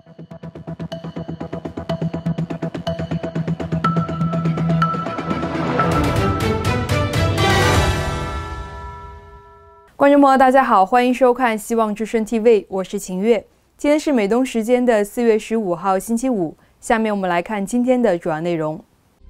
观众朋友，大家好，欢迎收看希望之声 TV， 我是秦月。今天是美东时间的4月15号星期五。下面我们来看今天的主要内容。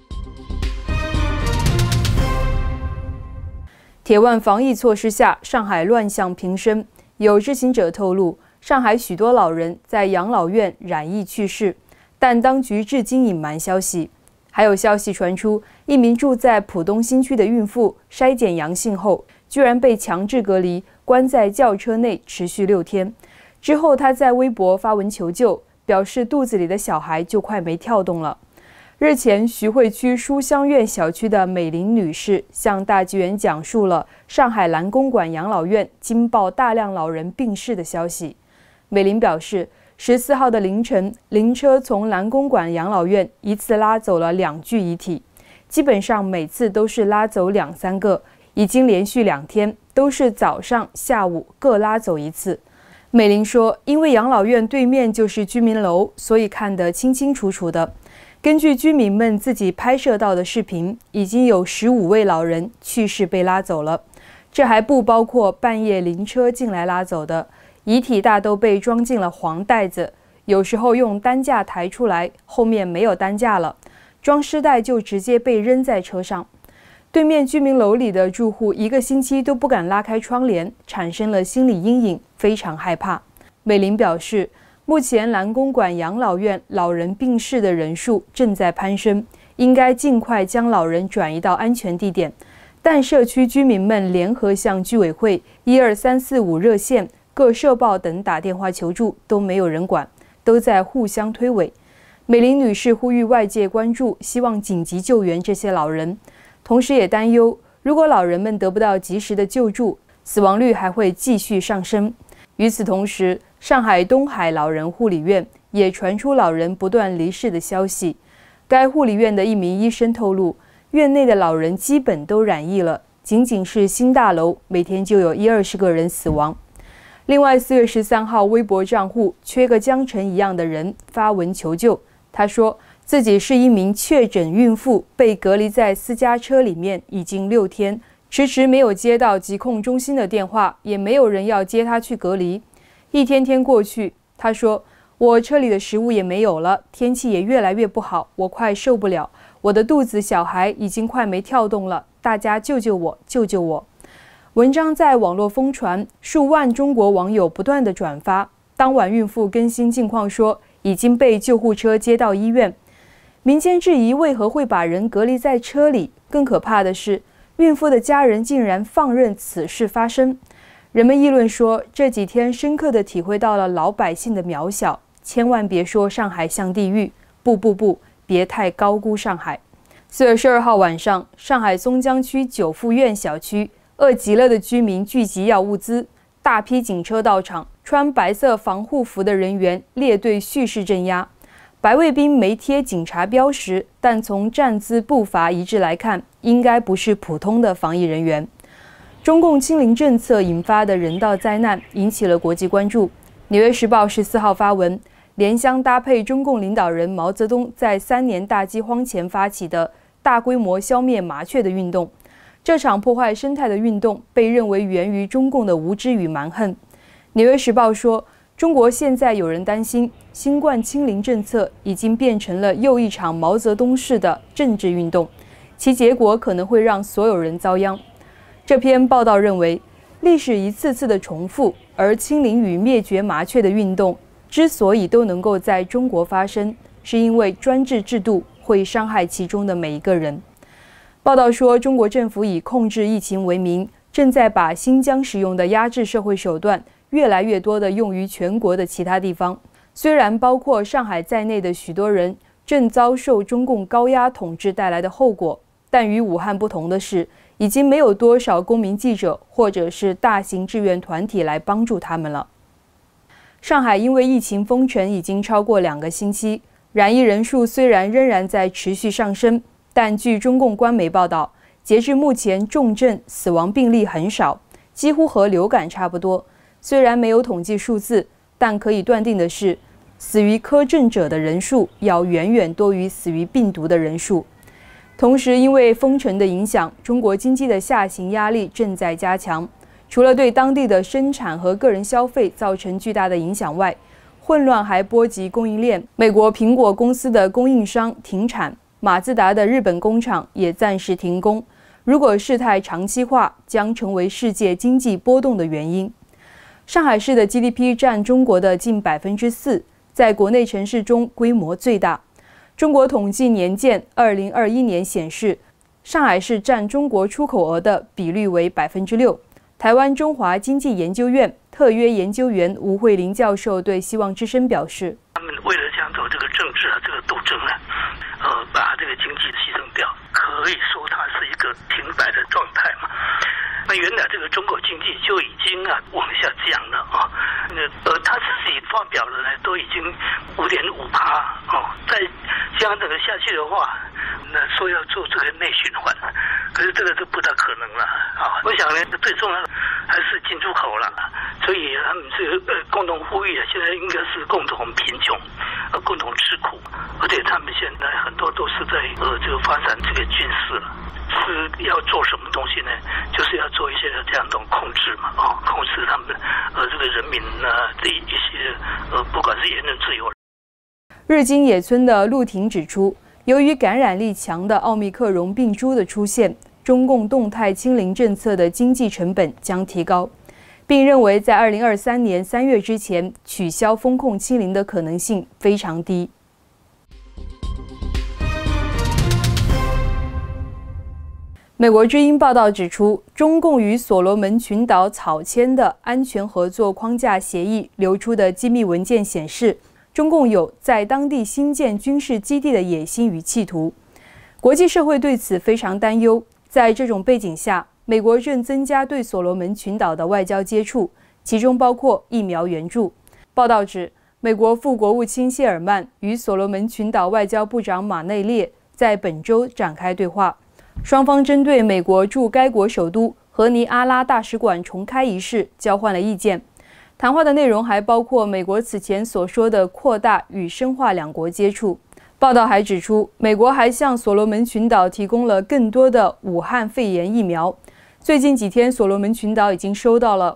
铁腕防疫措施下，上海乱象频生。有知情者透露，上海许多老人在养老院染疫去世，但当局至今隐瞒消息。还有消息传出，一名住在浦东新区的孕妇筛检阳性后，居然被强制隔离，关在轿车内持续6天。之后，她在微博发文求救，表示肚子里的小孩就快没跳动了。日前，徐汇区书香苑小区的美玲女士向大纪元讲述了上海蓝公馆养老院惊爆大量老人病逝的消息。美玲表示，14号的凌晨，灵车从蓝公馆养老院一次拉走了2具遗体，基本上每次都是拉走2、3个，已经连续2天都是早上、下午各拉走1次。美玲说，因为养老院对面就是居民楼，所以看得清清楚楚的。根据居民们自己拍摄到的视频，已经有15位老人去世被拉走了，这还不包括半夜灵车进来拉走的。遗体大都被装进了黄袋子，有时候用担架抬出来，后面没有担架了，装尸袋就直接被扔在车上。对面居民楼里的住户1个星期都不敢拉开窗帘，产生了心理阴影，非常害怕。美玲表示，目前蓝公馆养老院老人病逝的人数正在攀升，应该尽快将老人转移到安全地点。但社区居民们联合向居委会、12345热线、各社报等打电话求助，都没有人管，都在互相推诿。美玲女士呼吁外界关注，希望紧急救援这些老人。同时也担忧，如果老人们得不到及时的救助，死亡率还会继续上升。与此同时，上海东海老人护理院也传出老人不断离世的消息。该护理院的一名医生透露，院内的老人基本都染疫了，仅仅是新大楼每天就有10-20个人死亡。另外，4月13号，微博账户缺个江城一样的人发文求救，他说自己是一名确诊孕妇，被隔离在私家车里面已经6天，迟迟没有接到疾控中心的电话，也没有人要接他去隔离。一天天过去，他说，我车里的食物也没有了，天气也越来越不好，我快受不了，我的肚子小孩已经快没跳动了，大家救救我，救救我。文章在网络疯传，数万中国网友不断的转发。当晚孕妇更新近况说，已经被救护车接到医院。民间质疑为何会把人隔离在车里，更可怕的是，孕妇的家人竟然放任此事发生。人们议论说，这几天深刻地体会到了老百姓的渺小，千万别说上海像地狱，不，别太高估上海。4月12号晚上，上海松江区九富苑小区，饿极了的居民聚集要物资，大批警车到场，穿白色防护服的人员列队蓄势镇压。白卫兵没贴警察标识，但从站姿步伐一致来看，应该不是普通的防疫人员。中共清零政策引发的人道灾难引起了国际关注。纽约时报14号发文，联香搭配中共领导人毛泽东在3年大饥荒前发起的大规模消灭麻雀的运动。这场破坏生态的运动被认为源于中共的无知与蛮横。纽约时报说，中国现在有人担心，新冠清零政策已经变成了又一场毛泽东式的政治运动，其结果可能会让所有人遭殃。这篇报道认为，历史一次次的重复，而清零与灭绝麻雀的运动之所以都能够在中国发生，是因为专制制度会伤害其中的每一个人。报道说，中国政府以控制疫情为名，正在把新疆使用的压制社会手段越来越多地用于全国的其他地方。虽然包括上海在内的许多人正遭受中共高压统治带来的后果，但与武汉不同的是，已经没有多少公民记者或者是大型志愿团体来帮助他们了。上海因为疫情封城已经超过2个星期，染疫人数虽然仍然在持续上升，但据中共官媒报道，截至目前重症死亡病例很少，几乎和流感差不多。虽然没有统计数字，但可以断定的是， 死于苛政者的人数要远远多于死于病毒的人数。同时，因为封城的影响，中国经济的下行压力正在加强。除了对当地的生产和个人消费造成巨大的影响外，混乱还波及供应链。美国苹果公司的供应商停产，马自达的日本工厂也暂时停工。如果事态长期化，将成为世界经济波动的原因。上海市的 GDP 占中国的近4%，在国内城市中规模最大。中国统计年鉴2021年显示，上海市占中国出口额的比率为6%。台湾中华经济研究院特约研究员吴慧玲教授对希望之声表示：“ 他们为了想走这个政治这个斗争把这个经济牺牲掉，可以说它是一个停摆的状态嘛。那原来这个中国经济就已经往下降了他自己发表的呢都已经5.5%再这样下去的话，那说要做这个内循环，可是这个就不大可能了我想呢，最重要的还是进出口了，所以他们是共同呼吁现在应该是共同贫穷，共同吃苦，而且他们现在很多都是在这个发展这个军事了。是要做什么东西呢？就是要做一些这样的控制嘛，控制他们这个人民的一些不管是言论自由。 日经野村的陆婷指出，由于感染力强的奥密克戎病株的出现，中共动态清零政策的经济成本将提高，并认为在2023年3月之前取消风控清零的可能性非常低。美国之音报道指出，中共与所罗门群岛草签的安全合作框架协议流出的机密文件显示，中共有在当地新建军事基地的野心与企图。国际社会对此非常担忧。在这种背景下，美国正增加对所罗门群岛的外交接触，其中包括疫苗援助。报道指，美国副国务卿谢尔曼与所罗门群岛外交部长马内列在本周展开对话。双方针对美国驻该国首都和尼阿拉大使馆重开一事交换了意见。谈话的内容还包括美国此前所说的扩大与深化两国接触。报道还指出，美国还向所罗门群岛提供了更多的武汉肺炎疫苗。最近几天，所罗门群岛已经收到了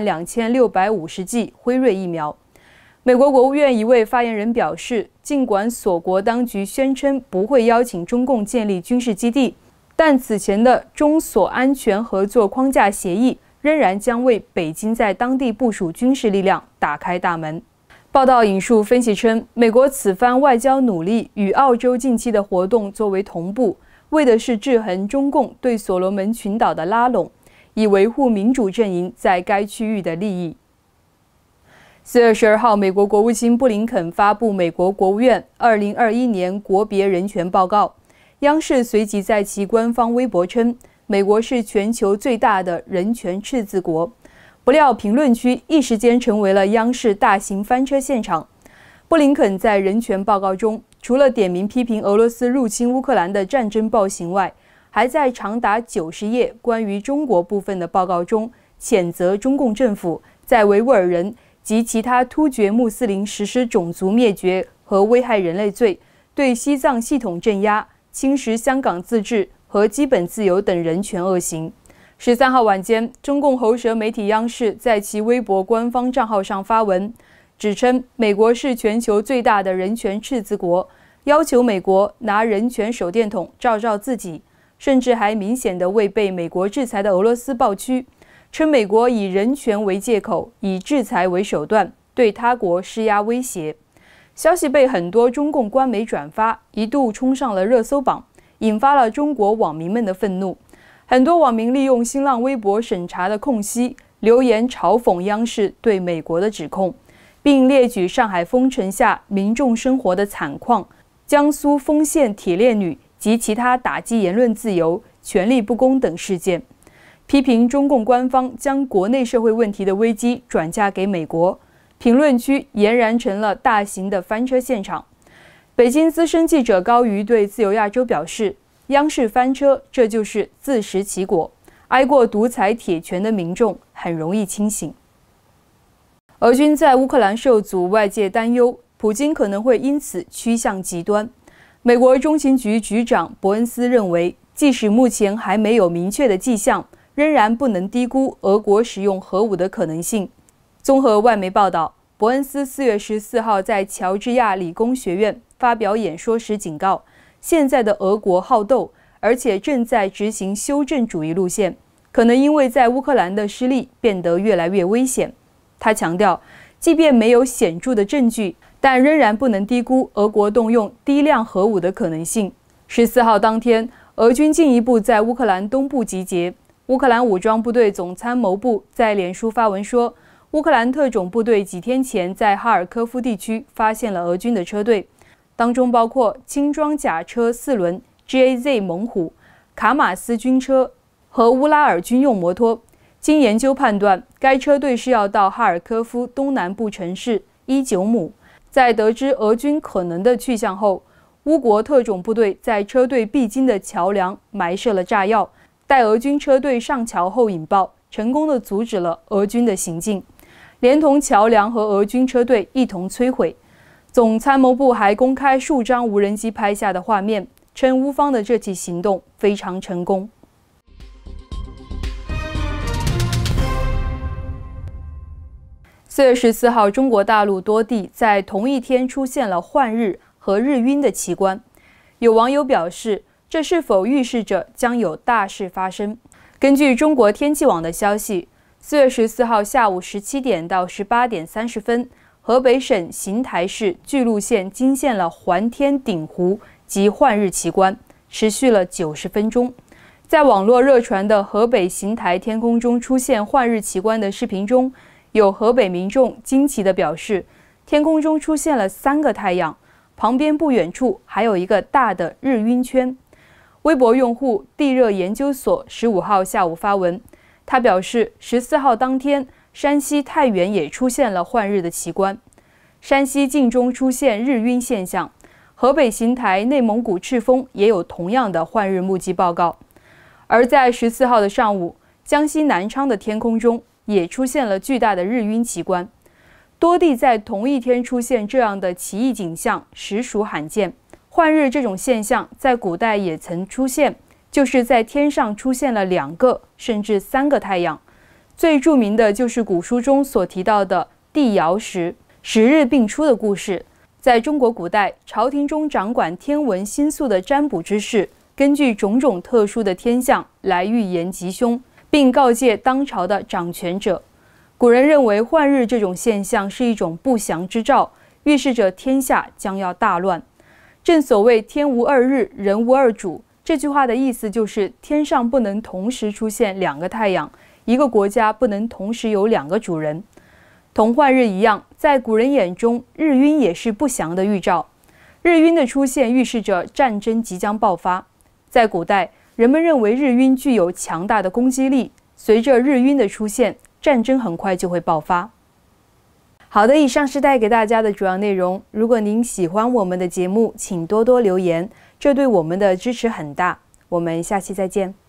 52650剂辉瑞疫苗。美国国务院一位发言人表示，尽管所国当局宣称不会邀请中共建立军事基地，但此前的中所安全合作框架协议仍然将为北京在当地部署军事力量打开大门。报道引述分析称，美国此番外交努力与澳洲近期的活动作为同步，为的是制衡中共对所罗门群岛的拉拢，以维护民主阵营在该区域的利益。4月12号，美国国务卿布林肯发布美国国务院2021年国别人权报告。央视随即在其官方微博称，美国是全球最大的人权赤字国。不料评论区一时间成为了央视大型翻车现场。布林肯在人权报告中，除了点名批评俄罗斯入侵乌克兰的战争暴行外，还在长达90页关于中国部分的报告中，谴责中共政府在维吾尔人及其他突厥穆斯林实施种族灭绝和危害人类罪，对西藏系统镇压、侵蚀香港自治和基本自由等人权恶行。13号晚间，中共喉舌媒体央视在其微博官方账号上发文，指称美国是全球最大的人权赤字国，要求美国拿人权手电筒照照自己，甚至还明显地为被美国制裁的俄罗斯抱屈，称美国以人权为借口，以制裁为手段，对他国施压威胁。消息被很多中共官媒转发，一度冲上了热搜榜，引发了中国网民们的愤怒。很多网民利用新浪微博审查的空隙，留言嘲讽央视对美国的指控，并列举上海封城下民众生活的惨况、江苏丰县铁链女及其他打击言论自由、权力不公等事件，批评中共官方将国内社会问题的危机转嫁给美国。评论区俨然成了大型的翻车现场。北京资深记者高瑜对自由亚洲表示，央视翻车，这就是自食其果。挨过独裁铁拳的民众很容易清醒。俄军在乌克兰受阻，外界担忧普京可能会因此趋向极端。美国中情局局长伯恩斯认为，即使目前还没有明确的迹象，仍然不能低估俄国使用核武的可能性。综合外媒报道，伯恩斯4月14号在乔治亚理工学院发表演说时警告，现在的俄国好斗，而且正在执行修正主义路线，可能因为在乌克兰的失利变得越来越危险。他强调，即便没有显著的证据，但仍然不能低估俄国动用低量核武的可能性。14号当天，俄军进一步在乌克兰东部集结。乌克兰武装部队总参谋部在脸书发文说，乌克兰特种部队几天前在哈尔科夫地区发现了俄军的车队，当中包括轻装甲车4轮 GAZ 猛虎、卡马斯军车和乌拉尔军用摩托。经研究判断，该车队是要到哈尔科夫东南部城市伊久姆。在得知俄军可能的去向后，乌国特种部队在车队必经的桥梁埋设了炸药，待俄军车队上桥后引爆，成功地阻止了俄军的行进，连同桥梁和俄军车队一同摧毁。总参谋部还公开数张无人机拍下的画面，称乌方的这起行动非常成功。4月14号，中国大陆多地在同一天出现了换日和日晕的奇观。有网友表示，这是否预示着将有大事发生？根据中国天气网的消息，4月14号下午17点到18点30分，河北省邢台市巨鹿县惊现了环天顶湖及换日奇观，持续了90分钟。在网络热传的河北邢台天空中出现换日奇观的视频中，有河北民众惊奇地表示，天空中出现了3个太阳，旁边不远处还有一个大的日晕圈。微博用户地热研究所15号下午发文，他表示14号当天，山西太原也出现了换日的奇观，山西晋中出现日晕现象，河北邢台、内蒙古赤峰也有同样的换日目击报告。而在14号的上午，江西南昌的天空中也出现了巨大的日晕奇观。多地在同一天出现这样的奇异景象，实属罕见。换日这种现象在古代也曾出现，就是在天上出现了2个甚至3个太阳。最著名的就是古书中所提到的帝尧时10日并出的故事。在中国古代，朝廷中掌管天文星宿的占卜之士，根据种种特殊的天象来预言吉凶，并告诫当朝的掌权者。古人认为换日这种现象是一种不祥之兆，预示着天下将要大乱。正所谓天无2日，人无2主，这句话的意思就是天上不能同时出现2个太阳，一个国家不能同时有2个主人。同换日一样，在古人眼中，日晕也是不祥的预兆。日晕的出现预示着战争即将爆发。在古代，人们认为日晕具有强大的攻击力，随着日晕的出现，战争很快就会爆发。好的，以上是带给大家的主要内容。如果您喜欢我们的节目，请多多留言，这对我们的支持很大。我们下期再见。